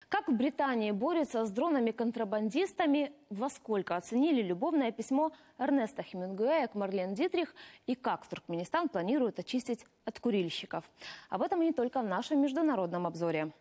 Как в Британии борются с дронами-контрабандистами, во сколько оценили любовное письмо Эрнеста Хемингуэя к Марлен Дитрих и как Туркменистан планирует очистить от курильщиков. Об этом и не только в нашем международном обзоре.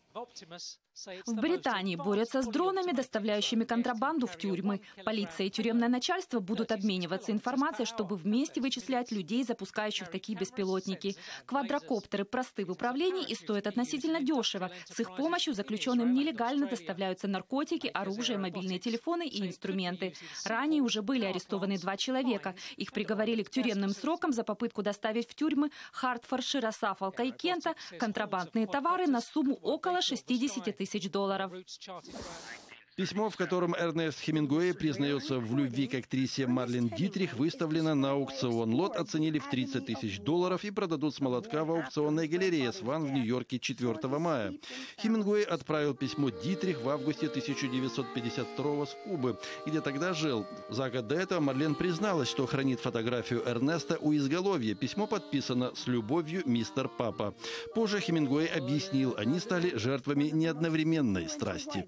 В Британии борются с дронами, доставляющими контрабанду в тюрьмы. Полиция и тюремное начальство будут обмениваться информацией, чтобы вместе вычислять людей, запускающих такие беспилотники. Квадрокоптеры просты в управлении и стоят относительно дешево. С их помощью заключенным нелегально доставляются наркотики, оружие, мобильные телефоны и инструменты. Ранее уже были арестованы 2 человека. Их приговорили к тюремным срокам за попытку доставить в тюрьмы Хартфоршира, Саффолка и Кента контрабандные товары на сумму около 60 тысяч долларов. Письмо, в котором Эрнест Хемингуэй признается в любви к актрисе Марлен Дитрих, выставлено на аукцион. Лот оценили в 30 тысяч долларов и продадут с молотка в аукционной галерее «Сван» в Нью-Йорке 4 мая. Хемингуэй отправил письмо Дитрих в августе 1952 с Кубы, где тогда жил. За год до этого Марлен призналась, что хранит фотографию Эрнеста у изголовья. Письмо подписано «С любовью, мистер Папа». Позже Хемингуэй объяснил, они стали жертвами неодновременной страсти.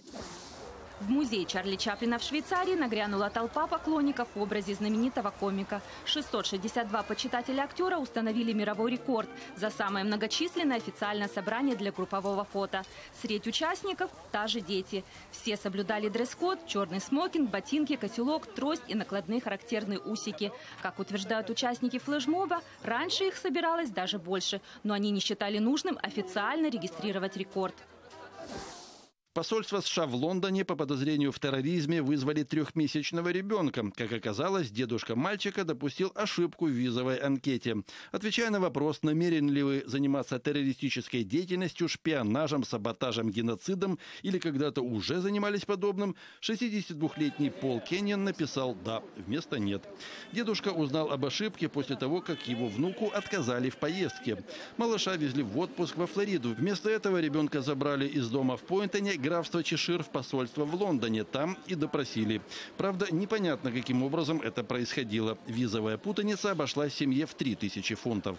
В музей Чарли Чаплина в Швейцарии нагрянула толпа поклонников в образе знаменитого комика. 662 почитателя актера установили мировой рекорд за самое многочисленное официальное собрание для группового фото. Среди участников даже дети. Все соблюдали дресс-код, черный смокинг, ботинки, котелок, трость и накладные характерные усики. Как утверждают участники флешмоба, раньше их собиралось даже больше, но они не считали нужным официально регистрировать рекорд. Посольство США в Лондоне по подозрению в терроризме вызвали 3-месячного ребенка. Как оказалось, дедушка мальчика допустил ошибку в визовой анкете. Отвечая на вопрос, намерены ли вы заниматься террористической деятельностью, шпионажем, саботажем, геноцидом или когда-то уже занимались подобным, 62-летний Пол Кеннион написал «да» вместо «нет». Дедушка узнал об ошибке после того, как его внуку отказали в поездке. Малыша везли в отпуск во Флориду. Вместо этого ребенка забрали из дома в Пойнтоне, графство Чешир, в посольство в Лондоне. Там и допросили. Правда, непонятно, каким образом это происходило. Визовая путаница обошлась семье в 3000 фунтов.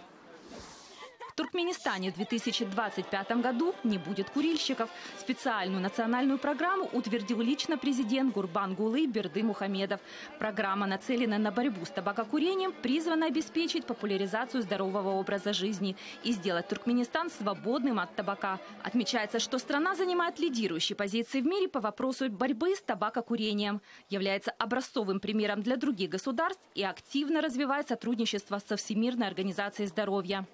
В Туркменистане в 2025 году не будет курильщиков. Специальную национальную программу утвердил лично президент Гурбангулы Бердымухамедов. Программа нацелена на борьбу с табакокурением, призвана обеспечить популяризацию здорового образа жизни и сделать Туркменистан свободным от табака. Отмечается, что страна занимает лидирующие позиции в мире по вопросу борьбы с табакокурением, является образцовым примером для других государств и активно развивает сотрудничество со Всемирной организацией здоровья.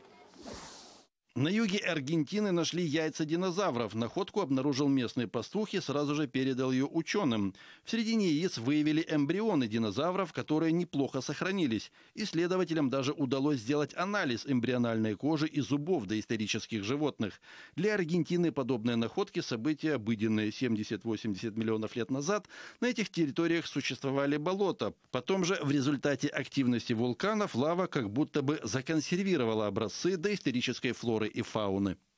На юге Аргентины нашли яйца динозавров. Находку обнаружил местный пастух и сразу же передал ее ученым. В середине яиц выявили эмбрионы динозавров, которые неплохо сохранились. Исследователям даже удалось сделать анализ эмбриональной кожи и зубов доисторических животных. Для Аргентины подобные находки – события обыденные. 70-80 миллионов лет назад на этих территориях существовали болота. Потом же в результате активности вулканов лава как будто бы законсервировала образцы доисторической флоры и фауны.